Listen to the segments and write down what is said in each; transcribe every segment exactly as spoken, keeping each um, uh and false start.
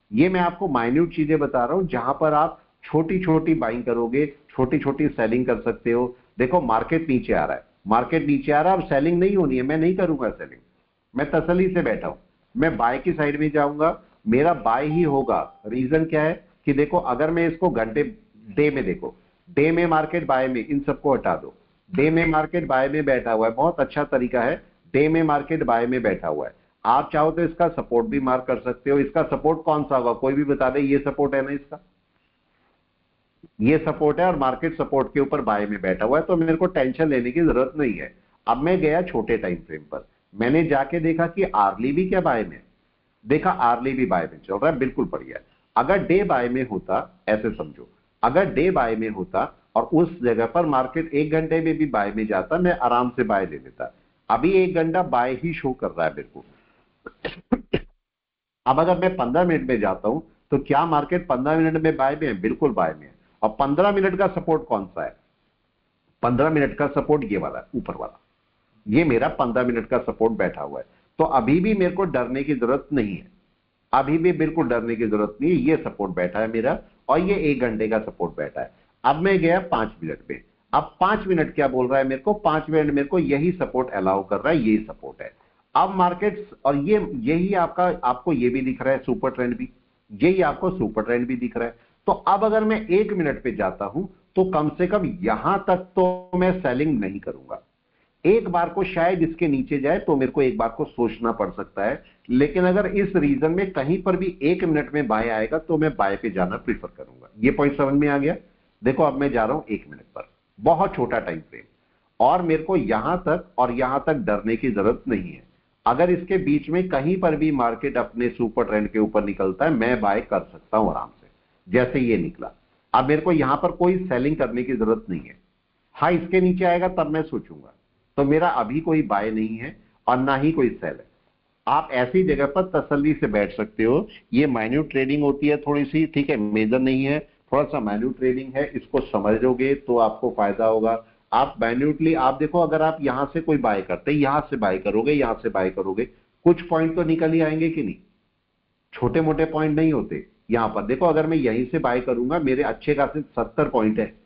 ये मैं आपको माइन्यूट चीजें बता रहा हूं जहां पर आप छोटी छोटी बाइंग करोगे, छोटी छोटी सेलिंग कर सकते हो। देखो मार्केट नीचे आ रहा है, मार्केट नीचे आ रहा है, अब सेलिंग नहीं होनी है, मैं नहीं करूंगा सेलिंग, मैं तसल्ली से बैठा हूं, मैं बाय की साइड में जाऊंगा, मेरा बाय ही होगा। रीजन क्या है कि देखो अगर मैं इसको घंटे डे में, देखो डे में मार्केट बाय में, इन सबको हटा दो, डे में मार्केट बाय में बैठा हुआ है, बहुत अच्छा तरीका है, डे में मार्केट बाय में बैठा हुआ है। आप चाहो तो इसका सपोर्ट भी मार्क कर सकते हो। इसका सपोर्ट कौन सा होगा, कोई भी बता दे, ये सपोर्ट है ना इसका, ये सपोर्ट है और मार्केट सपोर्ट के ऊपर बाय में बैठा हुआ है, तो मेरे को टेंशन लेने की जरूरत नहीं है। अब मैं गया छोटे टाइम फ्रेम पर, मैंने जाके देखा कि आर्ली भी क्या बाय में, देखा आर्ली भी बाय में चल रहा है, बिल्कुल बढ़िया है। अगर डे बाय में होता, ऐसे समझो, अगर डे बाय में होता और उस जगह पर मार्केट एक घंटे में भी बाय में जाता, मैं आराम से बाय ले लेता। अभी एक घंटा बाय ही शो कर रहा है मेरे को। अब अगर मैं पंद्रह मिनट में जाता हूं तो क्या मार्केट पंद्रह मिनट में बाय में है, बिल्कुल बाय में है। और पंद्रह मिनट का सपोर्ट कौन सा है, पंद्रह मिनट का सपोर्ट ये वाला ऊपर वाला, ये मेरा पंद्रह मिनट का सपोर्ट बैठा हुआ है। तो अभी भी मेरे को डरने की जरूरत नहीं है, अभी भी बिल्कुल डरने की जरूरत नहीं है। ये सपोर्ट बैठा है मेरा और ये एक घंटे का सपोर्ट बैठा है। अब मैं गया पांच मिनट पे, अब पांच मिनट क्या बोल रहा है मेरे को, पांच मिनट मेरे को यही सपोर्ट अलाउ कर रहा है, यही सपोर्ट है। अब मार्केट, और ये यही आपका, आपको ये भी दिख रहा है सुपर ट्रेंड भी, यही आपको सुपर ट्रेंड भी दिख रहा है। तो अब अगर मैं एक मिनट पे जाता हूं तो कम से कम यहां तक तो मैं सेलिंग नहीं करूंगा। एक बार को शायद इसके नीचे जाए तो मेरे को एक बार को सोचना पड़ सकता है, लेकिन अगर इस रीजन में कहीं पर भी एक मिनट में बाय आएगा तो मैं बाय पे जाना प्रीफर करूंगा। ये पॉइंट समझ में आ गया। देखो अब मैं जा रहा हूं एक मिनट पर, बहुत छोटा टाइम फ्रेम, और मेरे को यहां तक और यहां तक डरने की जरूरत नहीं है। अगर इसके बीच में कहीं पर भी मार्केट अपने सुपर ट्रेंड के ऊपर निकलता है, मैं बाय कर सकता हूं आराम से, जैसे ये निकला। अब मेरे को यहां पर कोई सेलिंग करने की जरूरत नहीं है। हाँ इसके नीचे आएगा तब मैं सोचूंगा, तो मेरा अभी कोई बाय नहीं है और ना ही कोई सेल है। आप ऐसी जगह पर तसल्ली से बैठ सकते हो। ये माइन्यूट ट्रेडिंग होती है थोड़ी सी, ठीक है, मेजर नहीं है, थोड़ा सा माइन्यूट ट्रेडिंग है, इसको समझोगे तो आपको फायदा होगा। आप माइन्यूटली आप देखो, अगर आप यहां से कोई बाय करते, यहां से बाय करोगे, यहां से बाय करोगे, कुछ पॉइंट तो निकल ही आएंगे कि नहीं, छोटे मोटे पॉइंट नहीं होते। यहां पर देखो अगर मैं यहीं से बाय करूंगा, मेरे अच्छे खासे सत्तर पॉइंट है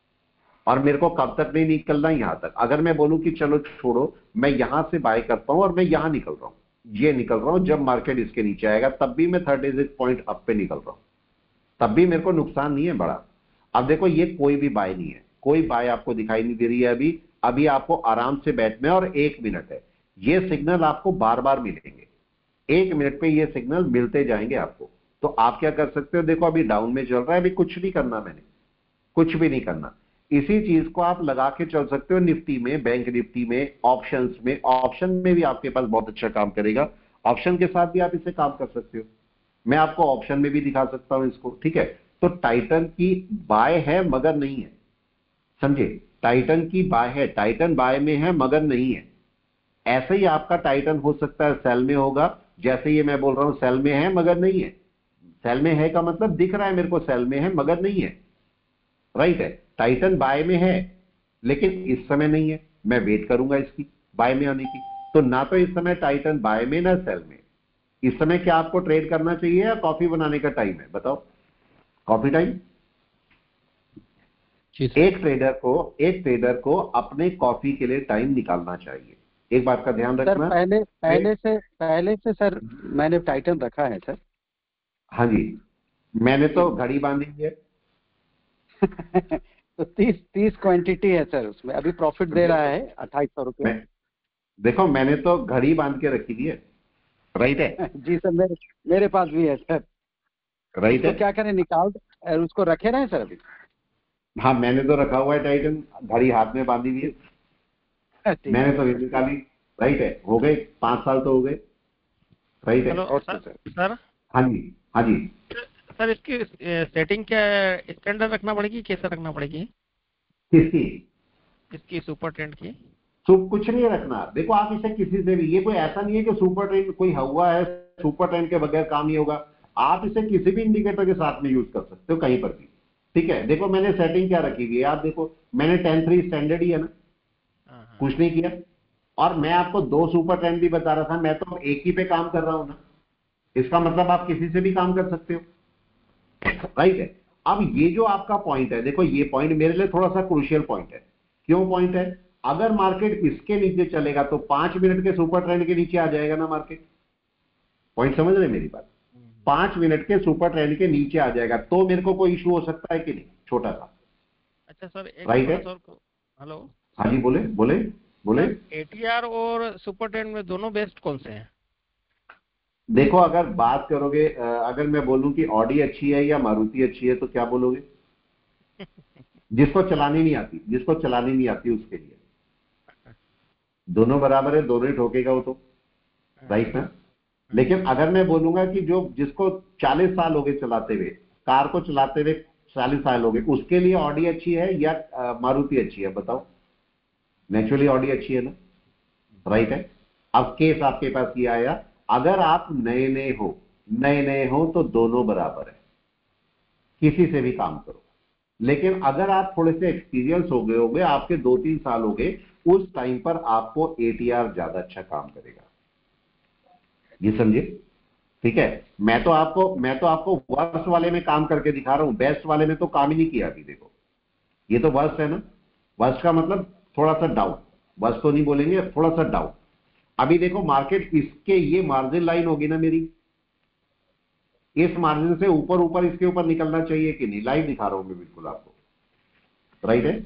और मेरे को कब तक नहीं निकलना, यहां तक। अगर मैं बोलूं कि चलो छोड़ो, मैं यहां से बाय करता हूं और मैं यहां निकल रहा हूं, ये निकल रहा हूं, जब मार्केट इसके नीचे आएगा तब भी मैं थर्टी सिक्स पॉइंट अप पे निकल रहा हूं, तब भी मेरे को नुकसान नहीं है बड़ा। अब देखो ये कोई भी बाय नहीं है, कोई बाय आपको दिखाई नहीं दे रही है अभी। अभी आपको आराम से बैठना है और एक मिनट है, ये सिग्नल आपको बार बार मिलेंगे, एक मिनट पे ये सिग्नल मिलते जाएंगे आपको। तो आप क्या कर सकते हो, देखो अभी डाउन में चल रहा है, अभी कुछ नहीं करना, मैंने कुछ भी नहीं करना। इसी चीज को आप लगा के चल सकते हो निफ्टी में, बैंक निफ्टी में, ऑप्शंस में। ऑप्शन में भी आपके पास बहुत अच्छा काम करेगा, ऑप्शन के साथ भी आप इसे काम कर सकते हो। मैं आपको ऑप्शन में भी दिखा सकता हूं इसको, ठीक है। तो टाइटन की बाय है मगर नहीं है, समझे, टाइटन की बाय है, टाइटन बाय में है मगर नहीं है। ऐसे ही आपका टाइटन हो सकता है सेल में होगा, जैसे ये मैं बोल रहा हूं सेल में है मगर नहीं है। सेल में है का मतलब दिख रहा है मेरे को सेल में है मगर नहीं है, राइट है। टाइटन बाय में है लेकिन इस समय नहीं है, मैं वेट करूंगा इसकी बाय में आने की। तो ना तो इस समय टाइटन बाय में ना सेल में। इस समय क्या आपको ट्रेड करना चाहिए या कॉफी बनाने का टाइम है, बताओ, कॉफी टाइम। एक ट्रेडर को एक ट्रेडर को अपने कॉफी के लिए टाइम निकालना चाहिए, एक बात का ध्यान सर रखना। पहले पहले से पहले से सर मैंने टाइटन रखा है सर। हाँ जी, मैंने तो घड़ी बांधी है। तो तीस तीस क्वांटिटी है सर उसमें, अभी प्रॉफिट दे रहा है अट्ठाईस सौ रुपया। मैं, देखो मैंने तो घड़ी बांध के रखी हुई है, राइट है। जी सर, मेरे मेरे पास भी है सर। राइट उसको है, क्या करें, निकाल और उसको रखे रहे सर अभी। हाँ मैंने तो रखा हुआ है टाइटन, घड़ी हाथ में बांधी हुई है, ठीक मैंने है तो ये निकाली। राइट है, हो गए पांच साल तो हो गए, राइट है। Hello okay sir. Sir. Sir हाँ जी, हाँ जी। सर इसकी सेटिंग क्या है, स्टैंडर्ड रखना पड़ेगी, कैसे रखना पड़ेगी किसकी, इसकी सुपर ट्रेंड की? सुप कुछ नहीं रखना। देखो आप इसे किसी से भी, ये कोई ऐसा नहीं है कि सुपर ट्रेंड कोई हुआ है, सुपर ट्रेंड के बगैर काम नहीं होगा। आप इसे किसी भी इंडिकेटर के साथ में यूज कर सकते हो कहीं पर भी, ठीक है। देखो मैंने सेटिंग क्या रखी हुई है, आप देखो मैंने टेन थ्री स्टैंडर्ड ही है ना, हाँ हाँ। कुछ नहीं किया। और मैं आपको दो सुपर ट्रेंड भी बता रहा था, मैं तो एक ही पे काम कर रहा हूं ना, इसका मतलब आप किसी से भी काम कर सकते हो, राइट है। अब ये जो आपका पॉइंट है, देखो ये पॉइंट मेरे लिए थोड़ा सा क्रूशियल पॉइंट है। क्यों पॉइंट है? अगर मार्केट इसके नीचे चलेगा तो पांच मिनट के सुपर ट्रेंड के नीचे आ जाएगा ना मार्केट। पॉइंट समझ रहे मेरी बात? पांच मिनट के सुपर ट्रेंड के नीचे आ जाएगा तो मेरे को कोई इशू हो सकता है कि नहीं, छोटा सा। अच्छा सर, एक राइट है। हेलो। हाँ जी, बोले बोले बोले। एटीआर और सुपर ट्रेंड में दोनों बेस्ट कौन से हैं? देखो अगर बात करोगे, अगर मैं बोलूं कि ऑडी अच्छी है या मारुति अच्छी है तो क्या बोलोगे? जिसको चलानी नहीं आती, जिसको चलानी नहीं आती उसके लिए दोनों बराबर है, दोनों ही ठोकेगा वो तो, राइट ना। लेकिन अगर मैं बोलूंगा कि जो जिसको चालीस साल हो गए चलाते हुए, कार को चलाते हुए चालीस साल हो गए, उसके लिए ऑडी अच्छी है या मारुति अच्छी है, बताओ। नेचुरली ऑडी अच्छी है ना, राइट है। अब केस आपके पास ये आया, अगर आप नए नए हो नए नए हो तो दोनों बराबर है, किसी से भी काम करो। लेकिन अगर आप थोड़े से एक्सपीरियंस हो गए हो गए, आपके दो तीन साल हो गए, उस टाइम पर आपको एटीआर ज्यादा अच्छा काम करेगा। ये समझे? ठीक है। मैं तो आपको मैं तो आपको वर्स्ट वाले में काम करके दिखा रहा हूं, बेस्ट वाले में तो काम ही नहीं किया अभी। देखो ये तो वर्स्ट है ना। वर्स्ट का मतलब थोड़ा सा डाउन, वर्स्ट तो नहीं बोलेंगे, थोड़ा सा डाउन। अभी देखो मार्केट इसके, ये मार्जिन लाइन होगी ना मेरी, इस मार्जिन से ऊपर ऊपर इसके ऊपर निकलना चाहिए कि नहीं, लाइव दिखा रहा हूं मैं बिल्कुल आपको, राइट है।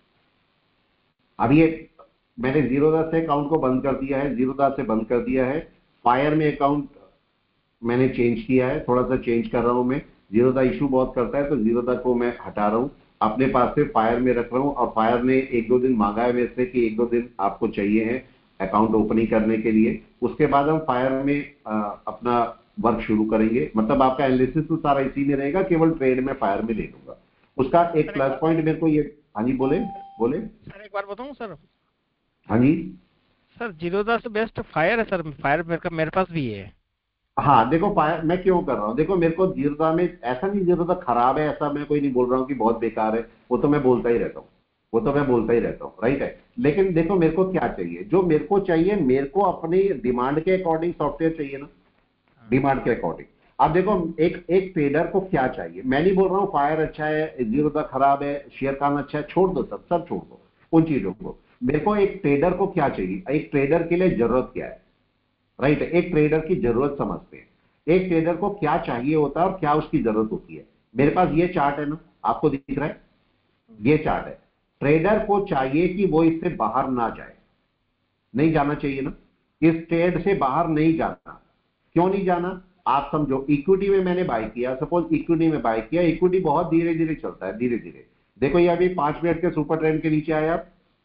अभी ये मैंने जीरो दस से अकाउंट को बंद कर दिया है, जीरो दस से बंद कर दिया है। फायर में अकाउंट मैंने चेंज किया है, थोड़ा सा चेंज कर रहा हूं मैं। जीरो दा इशू बहुत करता है तो जीरो दा को मैं हटा रहा हूं, अपने पास से फायर में रख रहा हूं। और फायर ने एक दो दिन मांगा है मेरे से कि एक दो दिन आपको चाहिए है अकाउंट ओपनिंग करने के लिए। उसके बाद हम फायर में आ, अपना वर्क शुरू करेंगे। मतलब आपका एनालिसिस तो सारा इसी में रहेगा, केवल ट्रेड में फायर में ले लूंगा। उसका एक प्लस पॉइंट मेरे को ये, हाँ जी बोले बोले। सर एक बार बताऊं सर? हाँ जी सर जीरोदा से बेस्ट फायर है सर, फायर मेरे, मेरे पास भी है। हाँ देखो फायर मैं क्यों कर रहा हूँ, देखो मेरे को जीरोदा में ऐसा नहीं, जीरोदा खराब है ऐसा मैं कोई नहीं बोल रहा हूँ कि बहुत बेकार है, वो तो मैं बोलता ही रहता हूँ, वो तो मैं बोलता ही रहता हूँ, राइट है। लेकिन देखो मेरे को क्या चाहिए, जो मेरे को चाहिए, मेरे को अपनी डिमांड के अकॉर्डिंग सॉफ्टवेयर चाहिए ना, डिमांड के अकॉर्डिंग। अब देखो एक एक ट्रेडर को क्या चाहिए, मैं नहीं बोल रहा हूँ फायर अच्छा है, जीरोदा खराब है, शेयर खान अच्छा है, छोड़ दो सब सब छोड़ दो उन चीजों को। मेरे को एक ट्रेडर को क्या चाहिए, एक ट्रेडर के लिए जरूरत क्या है, राइट है। एक ट्रेडर की जरूरत समझते हैं, एक ट्रेडर को क्या चाहिए होता है और क्या उसकी जरूरत होती है। मेरे पास ये चार्ट है ना, आपको दिख रहा है, ये चार्ट है। ट्रेडर को चाहिए कि वो इससे बाहर ना जाए, नहीं जाना चाहिए ना, इस ट्रेड से बाहर नहीं जाना। क्यों नहीं जाना, आप समझो। इक्विटी में मैंने बाय किया, सपोज इक्विटी में बाय किया, इक्विटी बहुत धीरे धीरे चलता है, धीरे धीरे। देखो ये अभी पांच मिनट के सुपर ट्रेंड के नीचे आया,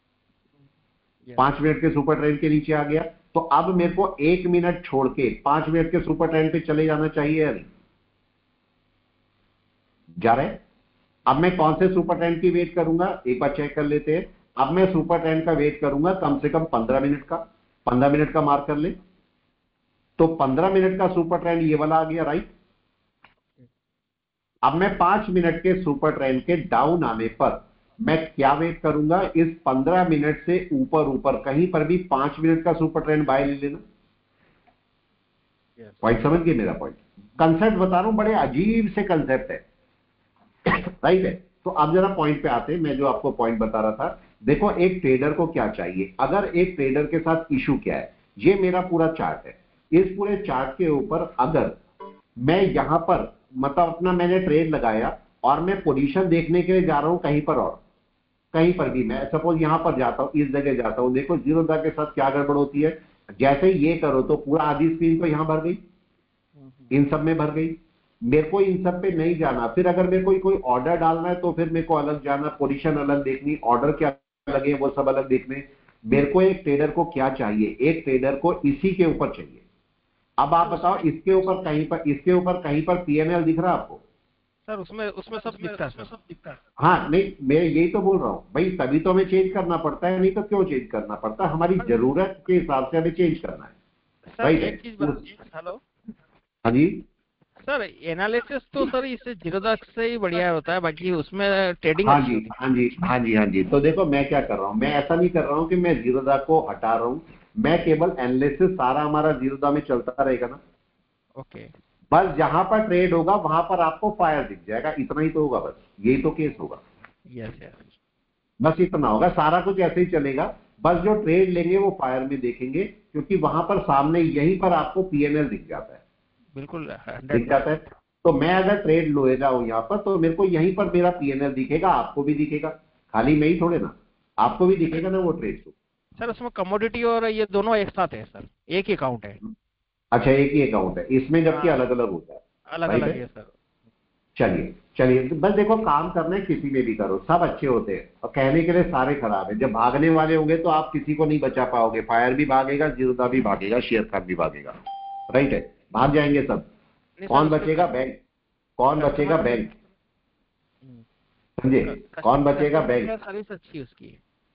पांच मिनट के सुपर ट्रेंड के नीचे आ गया, तो अब मेरे को एक मिनट छोड़ के पांच मिनट के सुपर ट्रेंड पे चले जाना चाहिए या नहीं, जा रहे? अब मैं कौन से सुपर ट्रेंड की वेट करूंगा, एक बार चेक कर लेते हैं। अब मैं सुपर ट्रेंड का वेट करूंगा कम से कम पंद्रह मिनट का, पंद्रह मिनट का मार्क कर ले। तो पंद्रह मिनट का सुपर ट्रेंड ये वाला आ गया, राइट। अब मैं पांच मिनट के सुपर ट्रेंड के डाउन आने पर मैं क्या वेट करूंगा, इस पंद्रह मिनट से ऊपर ऊपर कहीं पर भी पांच मिनट का सुपर ट्रेंड बाय ले लेना। पॉइंट समझ गए मेरा पॉइंट? कंसेप्ट बता रहा हूं, बड़े अजीब से कंसेप्ट है, राइट है। तो अब जरा पॉइंट पे आते हैं, मैं जो आपको पॉइंट बता रहा था। देखो एक ट्रेडर को क्या चाहिए, अगर एक ट्रेडर के साथ इशू क्या है, ये मेरा पूरा चार्ट है। इस पूरे चार्ट के ऊपर अगर मैं यहां पर मतलब अपना मैंने ट्रेड लगाया और मैं पोजीशन देखने के लिए जा रहा हूं कहीं पर, और कहीं पर भी मैं सपोज यहां पर जाता हूं, इस जगह जाता हूं, देखो जीरोदा के साथ क्या गड़बड़ होती है, जैसे ही ये करो तो पूरा आधी स्क्रीन तो यहां भर गई, इन सब में भर गई। मेरे को इन सब पे नहीं जाना। फिर अगर मेरे को कोई ऑर्डर डालना है तो फिर मेरे को अलग जाना, पोजीशन अलग देखनी, ऑर्डर क्या लगे वो सब अलग देखने। मेरे को एक ट्रेडर को क्या चाहिए, एक ट्रेडर को इसी के ऊपर चाहिए। अब आप बताओ इसके ऊपर कहीं पर, इसके ऊपर कहीं पर पीएनएल दिख रहा है आपको? सर उसमें उसमें सब दिखता है सर। हाँ नहीं, मैं यही तो बोल रहा हूँ भाई, तभी तो हमें चेंज करना पड़ता है, नहीं तो क्यों चेंज करना पड़ता है, हमारी जरूरत के हिसाब से हमें चेंज करना है, सर राइट एक चीज बताइए। हेलो हाँ जी सर, एनालिसिस तो सर इससे जीरोदा से ही बढ़िया होता है, बाकी उसमें ट्रेडिंग हाँ अच्छी जी होती है। हाँ जी हाँ जी हाँ जी। तो देखो मैं क्या कर रहा हूँ, मैं ऐसा नहीं कर रहा हूँ कि मैं जीरोदा को हटा रहा हूँ, मैं केवल एनालिसिस सारा हमारा जीरोदा में चलता रहेगा ना, ओके बस जहां पर ट्रेड होगा वहां पर आपको फायर दिख जाएगा, इतना ही तो होगा, बस यही तो केस होगा। यस यस बस इतना होगा, सारा कुछ ऐसे ही चलेगा। बस जो ट्रेड लेंगे वो फायर में देखेंगे, क्योंकि वहां पर सामने यहीं पर आपको पीएनएल दिख जाता है, बिल्कुल दिख जाता है। तो मैं अगर ट्रेड लोएगा हूं यहाँ पर, तो मेरे को यहीं पर मेरा पीएनएल दिखेगा, आपको भी दिखेगा, खाली मैं ही थोड़े ना, आपको भी दिखेगा ना वो ट्रेड तो। सर उसमें कमोडिटी और ये दोनों एक साथ है सर, एक ही अकाउंट है। अच्छा, एक ही अकाउंट है इसमें, जबकि हाँ अलग अलग होता है। अलग राइट अलग है। है सर। चलिए चलिए, बस देखो काम करना है, किसी में भी करो, सब अच्छे होते हैं और कहने के लिए सारे खराब है। जब भागने वाले होंगे तो आप किसी को नहीं बचा पाओगे, फायर भी भागेगा, जीरोधा भी भागेगा, शेयर खान भी भागेगा। राइट है, भाग जाएंगे सब। नहीं सर कौन उसके बचेगा? बैंक। कौन बचेगा? Customer bank. समझे? कौन बचेगा? Customer bank. केयर सर्विस अच्छी है उसकी।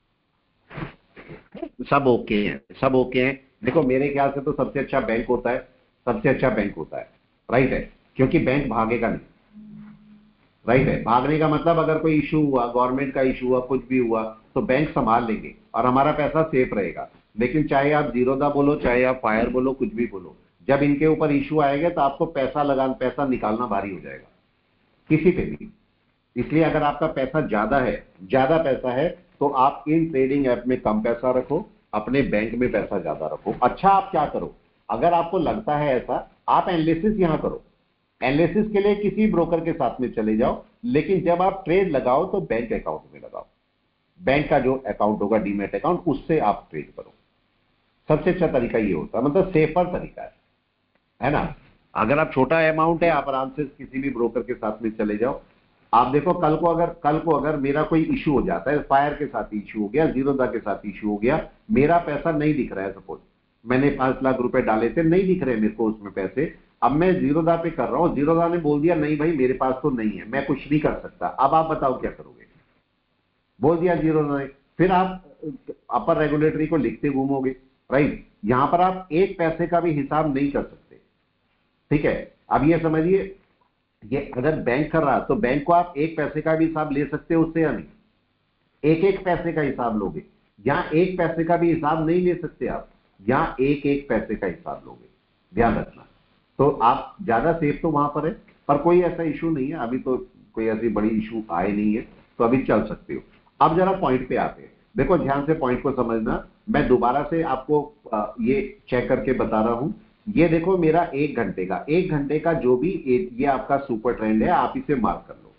सब ओके हैं, सब ओके हैं। देखो मेरे ख्याल से तो सबसे अच्छा बैंक होता है, सबसे अच्छा बैंक होता है। राइट है, क्योंकि बैंक भागेगा नहीं। राइट है, भागने का मतलब अगर कोई इशू हुआ, गवर्नमेंट का इशू हुआ, कुछ भी हुआ, तो बैंक संभाल लेंगे और हमारा पैसा सेफ रहेगा। लेकिन चाहे आप जीरोधा बोलो, चाहे आप फायर बोलो, कुछ भी बोलो, जब इनके ऊपर इशू आएगा तो आपको पैसा लगा पैसा निकालना भारी हो जाएगा, किसी पे भी। इसलिए अगर आपका पैसा ज्यादा है, ज्यादा पैसा है, तो आप इन ट्रेडिंग ऐप में कम पैसा रखो, अपने बैंक में पैसा ज्यादा रखो। अच्छा, आप क्या करो, अगर आपको लगता है ऐसा, आप एनालिसिस यहां करो। एनालिसिस के लिए किसी ब्रोकर के साथ में चले जाओ, लेकिन जब आप ट्रेड लगाओ तो बैंक अकाउंट में लगाओ। बैंक का जो अकाउंट होगा, डीमेट अकाउंट, उससे आप ट्रेड करो। सबसे अच्छा तरीका ये होता है, मतलब सेफर तरीका है है ना। अगर आप छोटा अमाउंट है, आप आराम से किसी भी ब्रोकर के साथ में चले जाओ। आप देखो कल को अगर कल को अगर मेरा कोई इशू हो जाता है, फायर के साथ इशू हो गया, जीरोधा के साथ इशू हो गया, मेरा पैसा नहीं दिख रहा है, सपोज मैंने पांच लाख रुपए डाले थे, नहीं दिख रहे मेरे को उसमें पैसे, अब मैं जीरोधा पे कर रहा हूं, जीरोधा ने बोल दिया नहीं भाई मेरे पास तो नहीं है, मैं कुछ नहीं कर सकता। अब आप बताओ क्या करोगे? बोल दिया जीरोधा ने, फिर आप अपर रेगुलेटरी को लिखते घूमोगे। राइट, यहां पर आप एक पैसे का भी हिसाब नहीं कर सकते। ठीक है, अब ये समझिए, ये अगर बैंक कर रहा तो बैंक को आप एक पैसे का भी हिसाब ले सकते हो उससे या नहीं? एक एक पैसे का हिसाब लोगे। यहां एक पैसे का भी हिसाब नहीं ले सकते आप, यहां एक एक पैसे का हिसाब लोगे, ध्यान रखना। तो आप ज्यादा सेफ तो वहां पर है, पर कोई ऐसा इशू नहीं है अभी, तो कोई ऐसी बड़ी इशू आए नहीं है, तो अभी चल सकते हो। अब जरा पॉइंट पे आते हैं, देखो ध्यान से पॉइंट को समझना। मैं दोबारा से आपको आ, ये चेक करके बता रहा हूं। ये देखो मेरा एक घंटे का एक घंटे का जो भी ये आपका सुपर ट्रेंड है, आप इसे मार्क कर लो।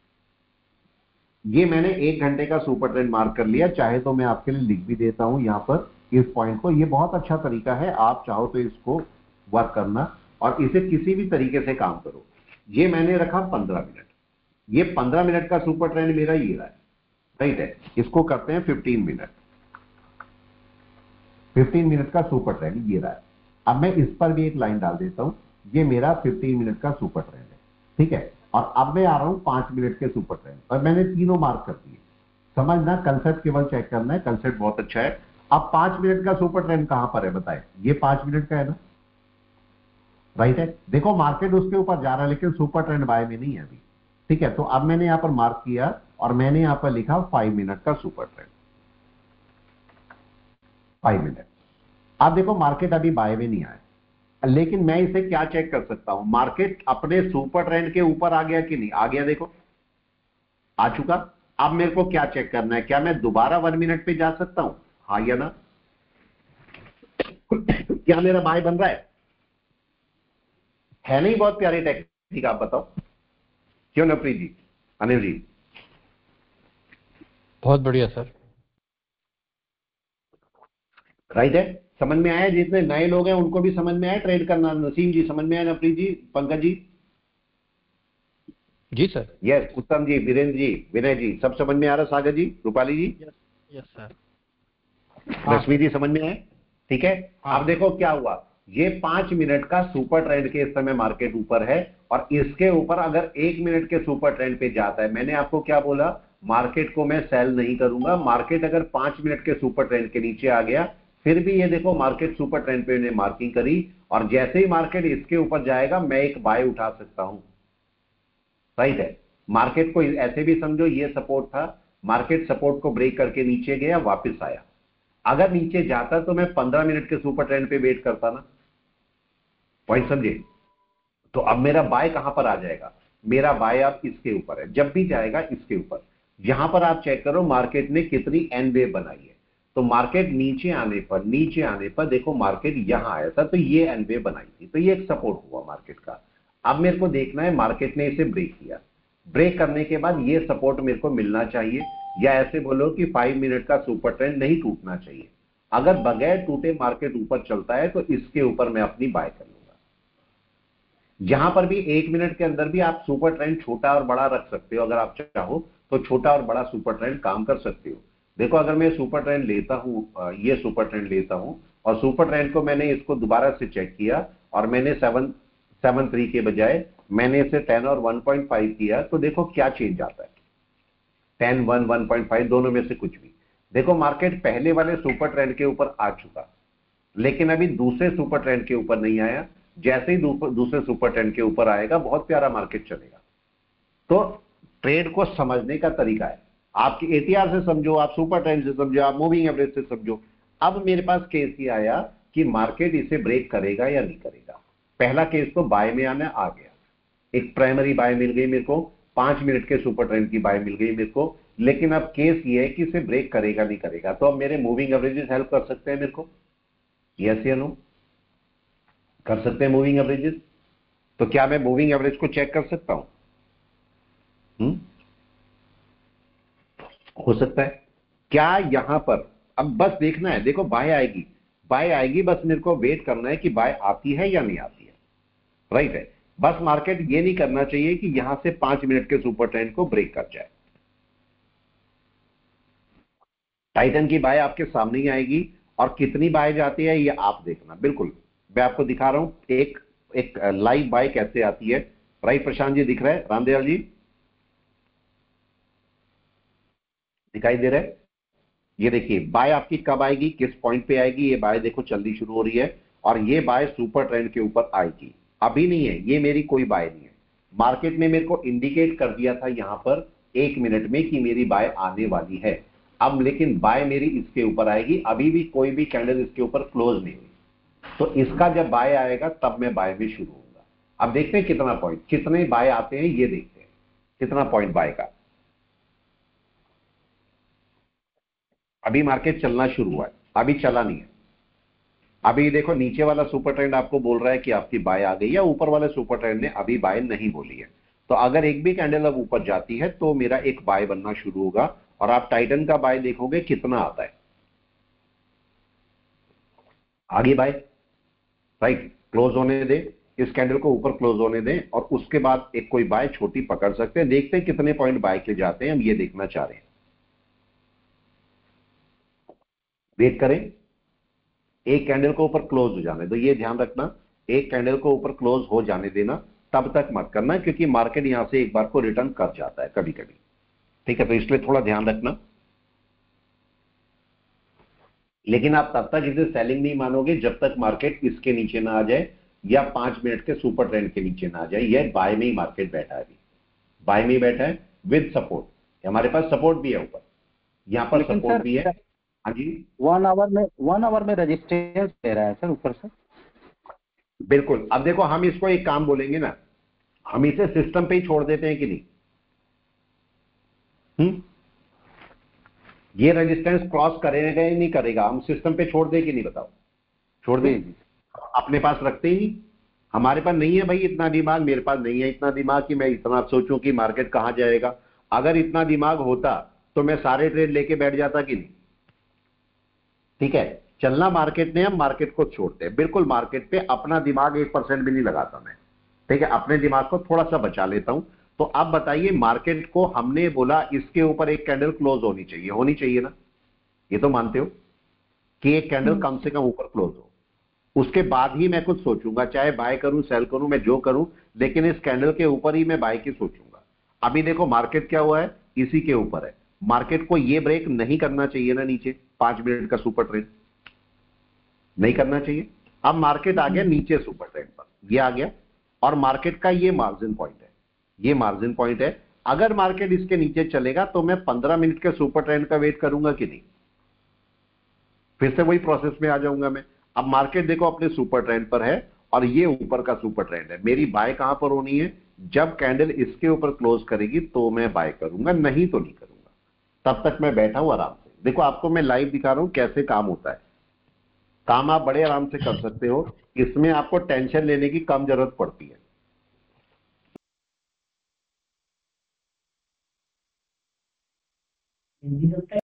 ये मैंने एक घंटे का सुपर ट्रेंड मार्क कर लिया, चाहे तो मैं आपके लिए लिख भी देता हूं यहां पर इस पॉइंट को। ये बहुत अच्छा तरीका है, आप चाहो तो इसको वर्क करना और इसे किसी भी तरीके से काम करो। ये मैंने रखा पंद्रह मिनट, ये पंद्रह मिनट का सुपर ट्रेंड मेरा ये रहा है। राइट है, इसको करते हैं फिफ्टीन मिनट। फिफ्टीन मिनट का सुपर ट्रेंड ये रहा है। अब मैं इस पर भी एक लाइन डाल देता हूं, ये मेरा फिफ्टीन मिनट का सुपर ट्रेंड है। ठीक है, और अब मैं आ रहा हूं पांच मिनट के सुपर ट्रेंड और मैंने तीनों मार्क कर दिए। समझना, कंसेप्ट केवल चेक करना है, कंसेप्ट बहुत अच्छा है। अब पांच मिनट का सुपर ट्रेंड कहां पर है बताएं? ये पांच मिनट का है ना। राइट है, देखो मार्केट उसके ऊपर जा रहा है, लेकिन सुपर ट्रेंड बाय में नहीं है अभी। ठीक है, तो अब मैंने यहां पर मार्क किया और मैंने यहां पर लिखा फाइव मिनट का सुपर ट्रेंड, फाइव मिनट। अब देखो मार्केट अभी बाय में नहीं आया, लेकिन मैं इसे क्या चेक कर सकता हूं? मार्केट अपने सुपर ट्रेंड के ऊपर आ गया कि नहीं आ गया? देखो आ चुका। अब मेरे को क्या चेक करना है, क्या मैं दोबारा वन मिनट पे जा सकता हूं, हाँ या ना? क्या मेरा बाय बन रहा है? है नहीं बहुत प्यारी टेक्निक, आप बताओ क्यों नवप्रीत जी, अनिल जी? बहुत बढ़िया सर। राइट है, समझ में आया? जितने नए लोग हैं उनको भी समझ में आया ट्रेड करना? नसीम जी समझ में आया? नवप्रीत जी, पंकज जी? जी सर। यस, उत्तम जी, वीरेंद्र जी, विनय जी, सब समझ में आ रहा? Sagar ji, Rupali ji? Yes yes sir. Rashmi ji समझ में आए? ठीक है, अब देखो क्या हुआ, ये पांच मिनट का सुपर ट्रेंड के इस समय मार्केट ऊपर है और इसके ऊपर अगर एक मिनट के सुपर ट्रेंड पे जाता है, मैंने आपको क्या बोला, मार्केट को मैं सेल नहीं करूंगा। मार्केट अगर पांच मिनट के सुपर ट्रेंड के नीचे आ गया, फिर भी ये देखो मार्केट सुपर ट्रेंड पे मैंने मार्किंग करी और जैसे ही मार्केट इसके ऊपर जाएगा मैं एक बाय उठा सकता हूं। राइट है, मार्केट को ऐसे भी समझो ये सपोर्ट था, मार्केट सपोर्ट को ब्रेक करके नीचे गया, वापस आया। अगर नीचे जाता तो मैं पंद्रह मिनट के सुपर ट्रेंड पे वेट करता ना। पॉइंट समझे? तो अब मेरा बाय कहां पर आ जाएगा, मेरा बाय अब इसके ऊपर है, जब भी जाएगा इसके ऊपर। यहां पर आप चेक करो मार्केट ने कितनी एन वेव बनाई है, तो मार्केट नीचे आने पर नीचे आने पर देखो मार्केट यहां आया था, तो ये एन वेव बनाई थी, तो ये एक सपोर्ट हुआ मार्केट का। अब मेरे को देखना है मार्केट ने इसे ब्रेक किया, ब्रेक करने के बाद ये सपोर्ट मेरे को मिलना चाहिए, या ऐसे बोलो कि फाइव मिनट का सुपर ट्रेंड नहीं टूटना चाहिए। अगर बगैर टूटे मार्केट ऊपर चलता है तो इसके ऊपर मैं अपनी बाय कर लूंगा। यहां पर भी एक मिनट के अंदर भी आप सुपर ट्रेंड छोटा और बड़ा रख सकते हो, अगर आप चाहो तो छोटा और बड़ा सुपर ट्रेंड काम कर सकते हो। देखो अगर मैं सुपर ट्रेंड लेता हूं, ये सुपर ट्रेंड लेता हूं और सुपर ट्रेंड को मैंने इसको दोबारा से चेक किया और मैंने सेवन सेवन थ्री के बजाय मैंने इसे टेन और वन पॉइंट फाइव किया, तो देखो क्या चेंज आता है, ten one one point five दोनों में से कुछ भी। देखो मार्केट पहले वाले सुपर ट्रेंड के ऊपर आ चुका, लेकिन अभी दूसरे सुपर ट्रेंड के ऊपर नहीं आया। जैसे ही दूसरे सुपर ट्रेंड के ऊपर आएगा बहुत प्यारा मार्केट चलेगा। तो ट्रेड को समझने का तरीका है, आपकी एटीआर से समझो, आप सुपर ट्रेंड से समझो, आप मूविंग एवरेज से समझो। अब मेरे पास केस ये आया कि मार्केट इसे ब्रेक करेगा या नहीं करेगा। पहला केस तो बाय में आना आ गया, एक प्राइमरी बाय मिल गई मेरे को, पांच मिनट के सुपर ट्रेंड की बाय मिल गई मेरे को। लेकिन अब केस ये है कि इसे ब्रेक करेगा नहीं करेगा, तो अब मेरे मूविंग एवरेजेस हेल्प कर सकते हैं मेरे को, यस या नो, कर सकते हैं मूविंग एवरेजेस। तो क्या मैं मूविंग एवरेज को चेक कर सकता हूं? हुँ? हो सकता है क्या यहां पर, अब बस देखना है, देखो बाय आएगी, बाय आएगी, बस मेरे को वेट करना है कि बाय आती है या नहीं आती है, राइट है। बस मार्केट ये नहीं करना चाहिए कि यहां से पांच मिनट के सुपर ट्रेंड को ब्रेक कर जाए। टाइटन की बाय आपके सामने ही आएगी और कितनी बाय जाती है ये आप देखना। बिल्कुल मैं आपको दिखा रहा हूं एक एक लाइव बाय कैसे आती है, राइट प्रशांत जी, दिख रहा है, रामदेव जी दिखाई दे रहा है? ये देखिए बाय आपकी कब आएगी, किस पॉइंट पे आएगी, ये बाय देखो चलनी शुरू हो रही है और ये बाय सुपर ट्रेंड के ऊपर आएगी। अभी नहीं है, ये मेरी कोई बाय नहीं है, मार्केट ने मेरे को इंडिकेट कर दिया था यहां पर एक मिनट में कि मेरी बाय आने वाली है। अब लेकिन बाय मेरी इसके ऊपर आएगी, अभी भी कोई भी कैंडल इसके ऊपर क्लोज नहीं हुई, तो इसका जब बाय आएगा तब मैं बाय में शुरू होऊंगा। अब देखते हैं कितना पॉइंट, कितने बाय आते हैं ये देखते हैं, कितना पॉइंट बाय का। अभी मार्केट चलना शुरू हुआ है, अभी चला नहीं है। अभी देखो नीचे वाला सुपर ट्रेंड आपको बोल रहा है कि आपकी बाय आ गई है, ऊपर वाले सुपर ट्रेंड ने अभी बाय नहीं बोली है। तो अगर एक भी कैंडल अब ऊपर जाती है तो मेरा एक बाय बनना शुरू होगा और आप टाइटन का बाय देखोगे कितना आता है, आगे बाय, राइट, क्लोज होने दे, इस कैंडल को ऊपर क्लोज होने दें और उसके बाद एक कोई बाय छोटी पकड़ सकते हैं। देखते हैं कितने पॉइंट बाय के जाते हैं, हम ये देखना चाह रहे हैं। वेट करें, एक कैंडल को ऊपर क्लोज हो जाने दो, ये ध्यान रखना, एक कैंडल को ऊपर क्लोज हो जाने देना, तब तक मत करना, क्योंकि मार्केट यहां से एक बार को रिटर्न कर जाता है कभी कभी, ठीक है, तो इसलिए थोड़ा ध्यान रखना। लेकिन आप तब तक इसे सेलिंग नहीं मानोगे जब तक मार्केट इसके नीचे ना आ जाए या पांच मिनट के सुपर ट्रेंड के नीचे ना आ जाए। यह बाय में ही मार्केट बैठा है, अभी बाय में ही बैठा है विद सपोर्ट, हमारे पास सपोर्ट भी है ऊपर, यहां पर सपोर्ट भी है। हाँ जी, वन आवर में वन आवर में रजिस्टेंस दे रहा है सर ऊपर से। बिल्कुल। अब देखो हम इसको एक काम बोलेंगे ना, हम इसे सिस्टम पे ही छोड़ देते हैं कि नहीं, हम्म ये रेजिस्टेंस क्रॉस करेगा या नहीं करेगा, हम सिस्टम पे छोड़ दे कि नहीं, बताओ, छोड़ दे, अपने पास रखते ही नहीं। हमारे पास नहीं है भाई इतना दिमाग, मेरे पास नहीं है इतना दिमाग कि मैं इतना सोचूं कि मार्केट कहां जाएगा। अगर इतना दिमाग होता तो मैं सारे ट्रेड लेके बैठ जाता कि नहीं, ठीक है। चलना मार्केट ने, हम मार्केट को छोड़ते हैं, बिल्कुल मार्केट पे अपना दिमाग एक परसेंट भी नहीं लगाता मैं, ठीक है, अपने दिमाग को थोड़ा सा बचा लेता हूं। तो अब बताइए, मार्केट को हमने बोला इसके ऊपर एक कैंडल क्लोज होनी चाहिए, होनी चाहिए ना, ये तो मानते हो कि एक कैंडल कम से कम ऊपर क्लोज हो, उसके बाद ही मैं कुछ सोचूंगा, चाहे बाय करूं सेल करूं मैं जो करूं, लेकिन इस कैंडल के ऊपर ही मैं बाय की सोचूंगा। अभी देखो मार्केट क्या हुआ है, इसी के ऊपर है, मार्केट को ये ब्रेक नहीं करना चाहिए ना, नीचे पांच मिनट का सुपर ट्रेंड नहीं करना चाहिए। अब मार्केट आ गया नीचे सुपर ट्रेंड पर, ये आ गया और मार्केट का ये मार्जिन पॉइंट है, ये मार्जिन पॉइंट है। अगर मार्केट इसके नीचे चलेगा तो मैं पंद्रह मिनट के सुपर ट्रेंड का वेट करूंगा कि नहीं, फिर से वही प्रोसेस में आ जाऊंगा मैं। अब मार्केट देखो अपने सुपर ट्रेंड पर है और ये ऊपर का सुपर ट्रेंड है। मेरी बाय कहां पर होनी है? जब कैंडल इसके ऊपर क्लोज करेगी तो मैं बाय करूंगा, नहीं तो नहीं करूंगा। तब तक मैं बैठा हूं आराम से। देखो आपको मैं लाइव दिखा रहा हूं कैसे काम होता है। काम आप बड़े आराम से कर सकते हो, इसमें आपको टेंशन लेने की कम जरूरत पड़ती है। इंडिकल